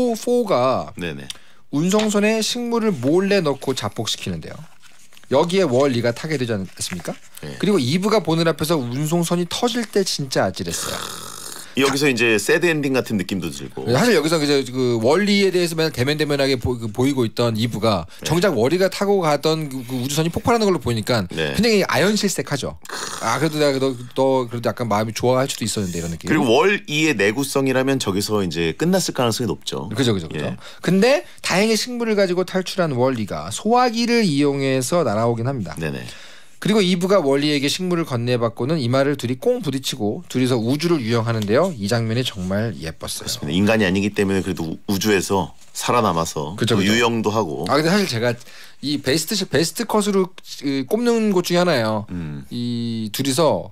고4가 네네. 운송선에 식물을 몰래 넣고 자폭시키는데요. 여기에 월리가 타게 되지 않습니까? 네. 그리고 이브가 보는 앞에서 운송선이 터질 때 진짜 아찔했어요. 여기서 이제 새드 엔딩 같은 느낌도 들고. 사실 여기서 이제 그 월리에 대해서 맨날 대면대면하게 보이고 있던 이브가 정작 월리가 타고 가던 그 우주선이 폭발하는 걸로 보니까 굉장히 아연실색하죠. 그래도 내가 너 그래도 약간 마음이 좋아할 수도 있었는데 이런 느낌. 그리고 월 2의 내구성이라면 저기서 이제 끝났을 가능성이 높죠. 그죠. 근데 다행히 식물을 가지고 탈출한 월리가 소화기를 이용해서 날아오긴 합니다. 네네. 그리고 이브가 월리에게 식물을 건네받고는 이마를 둘이 꽁 부딪히고 둘이서 우주를 유영하는데요. 이 장면이 정말 예뻤어요. 그렇습니다. 인간이 아니기 때문에 그래도 우주에서 살아남아서 그쵸. 유영도 하고. 근데 사실 제가 이 베스트 컷으로 꼽는 곳 중에 하나예요. 이 둘이서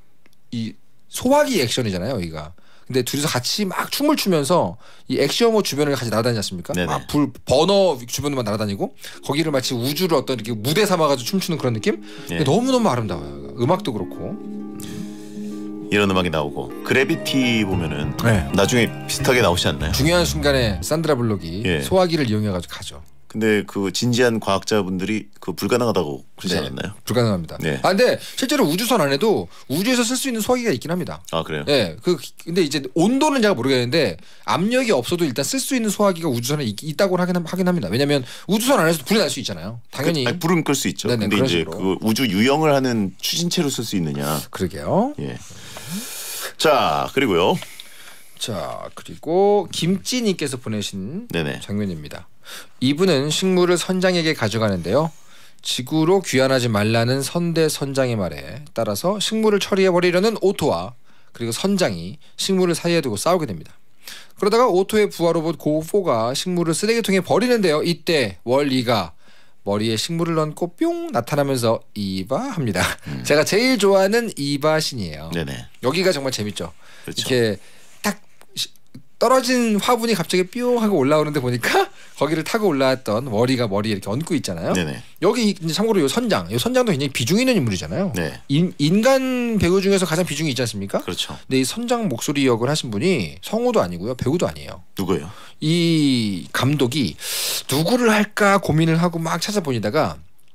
이 소화기 액션이잖아요. 여기가. 근데 둘이서 같이 막 춤을 추면서 이 액션호 주변을 같이 날아다니지 않습니까? 막 버너 주변으로만 날아다니고 거기를 마치 우주를 어떤 이렇게 무대 삼아가지고 춤추는 그런 느낌? 너무너무 아름다워요. 음악도 그렇고. 이런 음악이 나오고 그래비티 보면은 나중에 비슷하게 나오지 않나요? 중요한 순간에 산드라 블록이 소화기를 이용해가지고 가죠. 근데 그 진지한 과학자분들이 그 불가능하다고 그러지 않았나요? 불가능합니다. 근데 실제로 우주선 안에도 우주에서 쓸 수 있는 소화기가 있긴 합니다. 그래요? 네. 근데 이제 온도는 제가 모르겠는데 압력이 없어도 일단 쓸 수 있는 소화기가 우주선에 있다고 하긴 합니다. 왜냐하면 우주선 안에서 불이 날 수 있잖아요. 당연히 불은 끌 수 있죠. 네네, 근데 이제 식으로. 그 우주 유영을 하는 추진체로 쓸 수 있느냐? 그러게요. 자 그리고요. 그리고 김찌님께서 보내신 장면입니다. 이분은 식물을 선장에게 가져가는데요. 지구로 귀환하지 말라는 선대 선장의 말에 따라서 식물을 처리해버리려는 오토와 그리고 선장이 식물을 사이에 두고 싸우게 됩니다. 그러다가 오토의 부하 로봇 고4가 식물을 쓰레기통에 버리는데요. 이때 월리가 머리에 식물을 얹고 뿅 나타나면서 이바 합니다. 제가 제일 좋아하는 이바 신이에요. 여기가 정말 재밌죠. 그렇죠. 이렇게 딱 떨어진 화분이 갑자기 뿅 하고 올라오는데 보니까 거기를 타고 올라왔던 월이가 머리에 이렇게 얹고 있잖아요. 여기 이제 참고로 이 선장도 굉장히 비중 있는 인물이잖아요. 인간 배우 중에서 가장 비중이 있지 않습니까? 그렇죠. 근데 이 선장 목소리 역을 하신 분이 성우도 아니고요, 배우도 아니에요. 누구예요? 이 감독이 누구를 할까 고민을 하고 막 찾아보니다가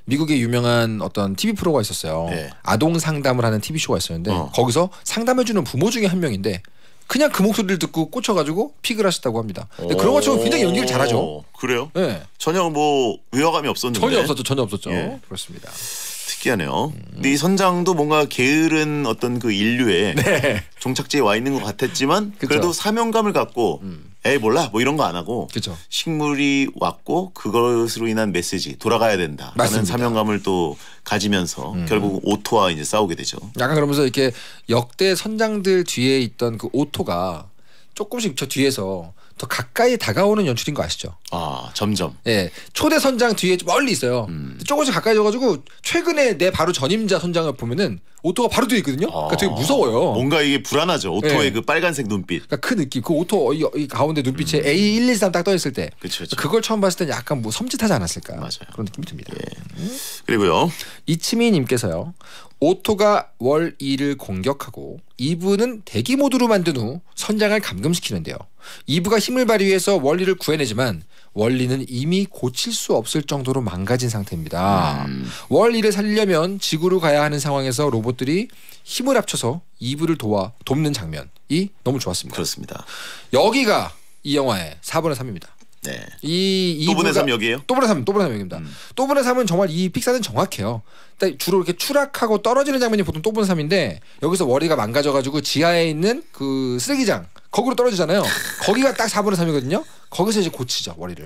미국의 유명한 어떤 TV 프로가 있었어요. 네. 아동 상담을 하는 TV 쇼가 있었는데 거기서 상담해주는 부모 중에 한 명인데 그냥 그 목소리를 듣고 꽂혀가지고 픽을 하셨다고 합니다. 근데 그런 것처럼 굉장히 연기를 잘하죠. 그래요? 네. 전혀 뭐 위화감이 없었는데. 전혀 없었죠. 예. 그렇습니다. 특이하네요. 근데 이 선장도 뭔가 게으른 어떤 그 인류의 네. 종착지에 와 있는 것 같았지만 그쵸. 그래도 사명감을 갖고 에이 몰라 뭐 이런 거 안 하고 그쵸. 식물이 왔고 그것으로 인한 메시지 돌아가야 된다 라는 사명감을 또 가지면서 결국 오토와 이제 싸우게 되죠. 약간 그러면서 이렇게 역대 선장들 뒤에 있던 그 오토가 조금씩 저 뒤에서 더 가까이 다가오는 연출인 거 아시죠? 아 점점. 예, 초대 선장 뒤에 멀리 있어요. 조금씩 가까이 져가지고 최근에 내 바로 전임자 선장을 보면은 오토가 바로 뒤에 있거든요. 그러니까 되게 무서워요. 뭔가 이게 불안하죠. 오토의 네. 그 빨간색 눈빛. 그러니까 그 느낌, 그 오토 이 가운데 눈빛에 A113 딱 떠 있을 때, 그쵸. 그걸 처음 봤을 때는 약간 뭐 섬찟하지 않았을까? 맞아요. 그런 느낌이 듭니다. 예. 그리고요. 이치미님께서요. 오토가 월 2를 공격하고 2부는 대기 모드로 만든 후 선장을 감금시키는데요. 2부가 힘을 발휘해서 원리를 구해내지만 원리는 이미 고칠 수 없을 정도로 망가진 상태입니다. 원리를 살리려면 지구로 가야 하는 상황에서 로봇들이 힘을 합쳐서 2부를 돕는 장면이 너무 좋았습니다. 그렇습니다. 여기가 이 영화의 4분의 3입니다. 네. 이 또 분의 3 여기에요? 또 분의 3 여기입니다. 또 분의 3은 정말 이 픽사는 정확해요. 주로 이렇게 추락하고 떨어지는 장면이 보통 또 분의 3인데 여기서 월이가 망가져가지고 지하에 있는 그 쓰레기장 거기로 떨어지잖아요. 거기가 딱 4분의 3이거든요. 거기서 이제 고치죠 월이를.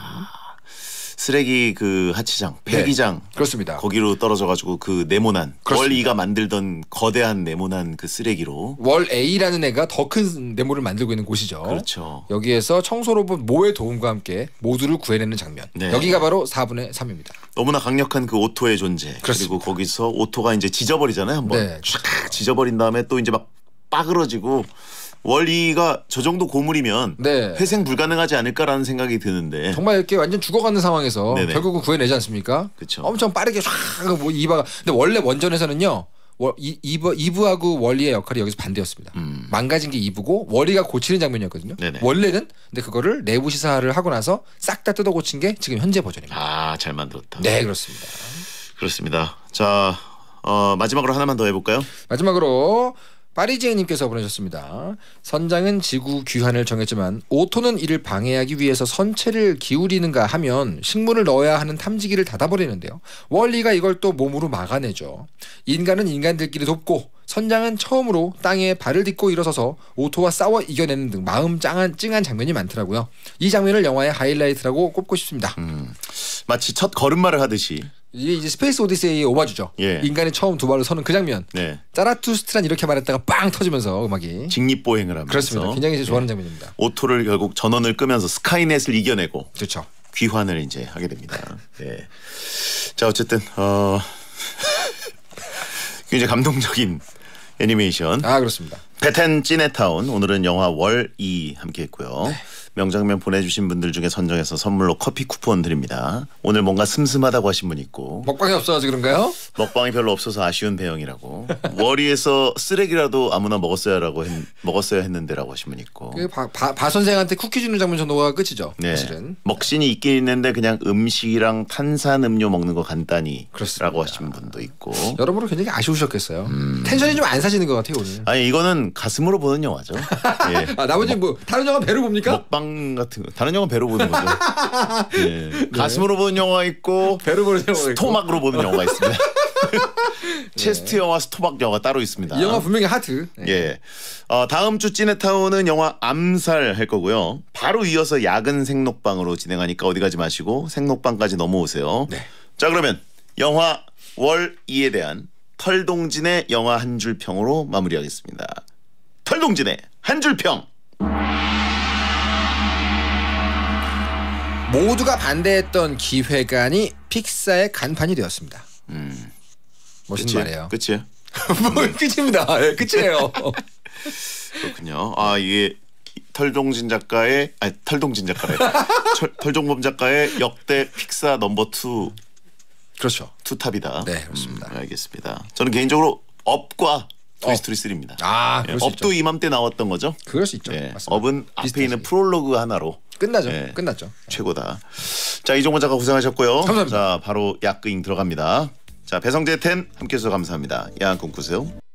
쓰레기 그 하치장, 폐기장. 네, 그렇습니다. 거기로 떨어져가지고 그 네모난 그렇습니다. 월2가 만들던 거대한 네모난 그 쓰레기로. 월 A라는 애가 더 큰 네모를 만들고 있는 곳이죠. 그렇죠. 여기에서 청소 로봇 모의 도움과 함께 모두를 구해내는 장면. 네. 여기가 바로 4분의 3입니다. 너무나 강력한 그 오토의 존재. 그렇습니다. 그리고 거기서 오토가 이제 지져버리잖아요. 한번 네. 쫙 지져버린 다음에 또 이제 막 빠그러지고 월2가 저 정도 고물이면 네. 회생 불가능하지 않을까라는 생각이 드는데. 정말 이렇게 완전 죽어가는 상황에서 네네. 결국은 구해내지 않습니까? 그쵸. 엄청 빠르게 쫙 뭐 이바가. 근데 원래 원전에서는요. 이브하고 월리의 역할이 여기서 반대였습니다. 망가진 게 이브고 월리가 고치는 장면이었거든요. 네네. 원래는 근데 그거를 내부 시사를 하고 나서 싹 다 뜯어 고친 게 지금 현재 버전입니다. 아, 잘 만들었다. 네, 그렇습니다. 그렇습니다. 자, 마지막으로 하나만 더 해볼까요? 마지막으로 파리지앵님께서 보내셨습니다. 선장은 지구 귀환을 정했지만 오토는 이를 방해하기 위해서 선체를 기울이는가 하면 식물을 넣어야 하는 탐지기를 닫아버리는데요. 월리가 이걸 또 몸으로 막아내죠. 인간은 인간들끼리 돕고 선장은 처음으로 땅에 발을 딛고 일어서서 오토와 싸워 이겨내는 등 마음 찡한 장면이 많더라고요. 이 장면을 영화의 하이라이트라고 꼽고 싶습니다. 마치 첫 걸음마를 하듯이. 이게 이제 스페이스 오디세이의 오마주죠. 예. 인간이 처음 두 발로 서는 그 장면. 네. 짜라투스트란 이렇게 말했다가 빵 터지면서 음악이. 직립보행을 하면서. 그렇습니다. 굉장히 이제 좋아하는 장면입니다. 오토를 결국 전원을 끄면서 스카이넷을 이겨내고 그렇죠. 귀환을 이제 하게 됩니다. 네. 자, 어쨌든 굉장히 감동적인 애니메이션. 아, 그렇습니다. 배텐 찌네타운. 오늘은 영화 월2 함께했고요. 네. 명장면 보내주신 분들 중에 선정해서 선물로 커피 쿠폰 드립니다. 오늘 뭔가 슴슴하다고 하신 분 있고 먹방이 없어가지고 그런가요? 먹방이 별로 없어서 아쉬운 배영이라고 월이에서 쓰레기라도 아무나 먹었어야 했는데라고 하신 분 있고 바 선생한테 쿠키 주는 장면 정도가 끝이죠. 네. 사실은. 먹신이 있긴 있는데 그냥 음식이랑 탄산음료 먹는 거 간단히 그렇습니다. 라고 하신 분도 있고 여러모로 굉장히 아쉬우셨겠어요. 텐션이 좀 안 사시는 것 같아요 오늘. 아니 이거는 가슴으로 보는 영화죠. 예. 아, 나머지 뭐 다른 영화 배로 봅니까? 먹방 같은 거 다른 영화 배로 보는 거죠. 예. 가슴으로 보는 영화 있고 배로 보는 영화 있고. 스토막으로 보는 영화 있습니다. 체스트 영화, 스토막 영화 따로 있습니다. 이 영화 분명히 하트. 네. 예. 다음 주 찌네타운은 영화 암살 할 거고요. 바로 이어서 야근 생록방으로 진행하니까 어디 가지 마시고 생록방까지 넘어오세요. 네. 자, 그러면 영화 월2에 대한 털동진의 영화 한 줄 평으로 마무리하겠습니다. 털동진의 한 줄 평. 모두가 반대했던 기획안이 픽사의 간판이 되었습니다. 멋있는 말이에요. 끝이에요. 뭐 끝입니다. 네, 끝이에요. 그렇군요. 아, 이게 털동진 작가의 털종범 작가의 역대 픽사 넘버 2 그렇죠. 투탑이다. 네, 그렇습니다. 알겠습니다. 저는 개인적으로 업과 토이스토리 3입니다. 아, 그럴 수 업도 있죠. 이맘때 나왔던 거죠. 그럴 수 있죠. 네. 맞습니다. 업은 앞에 비슷하지. 있는 프롤로그 하나로 끝나죠. 네. 끝났죠. 최고다. 자, 이종원 작가 고생하셨고요. 감사합니다. 자, 바로 야끄잉 들어갑니다. 자, 배성재 10 함께해서 감사합니다. 야한 꿈 꾸세요.